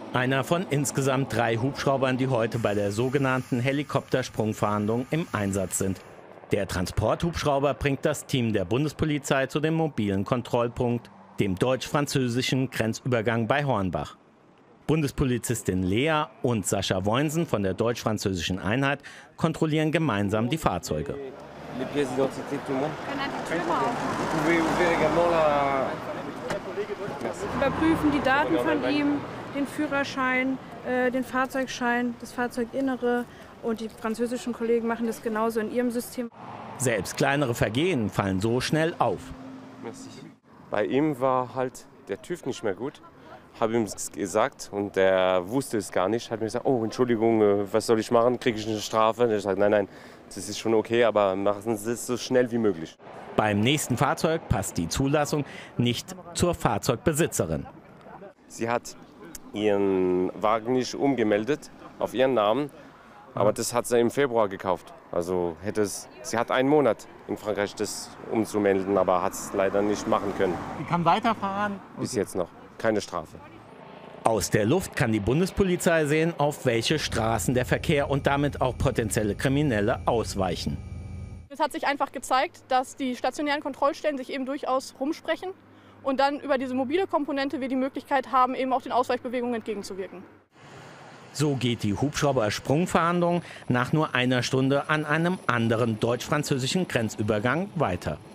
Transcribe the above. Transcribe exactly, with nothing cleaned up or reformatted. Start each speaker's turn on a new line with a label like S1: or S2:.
S1: Einer von insgesamt drei Hubschraubern, die heute bei der sogenannten Helikoptersprungfahndung im Einsatz sind. Der Transporthubschrauber bringt das Team der Bundespolizei zu dem mobilen Kontrollpunkt, dem deutsch-französischen Grenzübergang bei Hornbach. Bundespolizistin Lea und Sascha Woinsen von der deutsch-französischen Einheit kontrollieren gemeinsam die Fahrzeuge.
S2: Wir
S3: überprüfen die Daten von ihm, den Führerschein, äh, den Fahrzeugschein, das Fahrzeuginnere, und die französischen Kollegen machen das genauso in ihrem System.
S1: Selbst kleinere Vergehen fallen so schnell auf.
S2: Bei ihm war halt der TÜV nicht mehr gut. Habe ihm es gesagt und er wusste es gar nicht. Hat mir gesagt, oh Entschuldigung, was soll ich machen? Kriege ich eine Strafe? Und ich sage, nein, nein, das ist schon okay, aber machen Sie es so schnell wie möglich.
S1: Beim nächsten Fahrzeug passt die Zulassung nicht zur Fahrzeugbesitzerin.
S2: Sie hat ihren Wagen nicht umgemeldet auf ihren Namen, aber das hat sie im Februar gekauft. Also hätte es, sie hat einen Monat in Frankreich das umzumelden, aber hat es leider nicht machen können.
S1: Sie kann weiterfahren?
S2: Bis jetzt noch. Keine Strafe.
S1: Aus der Luft kann die Bundespolizei sehen, auf welche Straßen der Verkehr und damit auch potenzielle Kriminelle ausweichen.
S4: Es hat sich einfach gezeigt, dass die stationären Kontrollstellen sich eben durchaus rumsprechen und dann über diese mobile Komponente wir die Möglichkeit haben, eben auch den Ausweichbewegungen entgegenzuwirken.
S1: So geht die Hubschrauber-Sprungfahndung nach nur einer Stunde an einem anderen deutsch-französischen Grenzübergang weiter.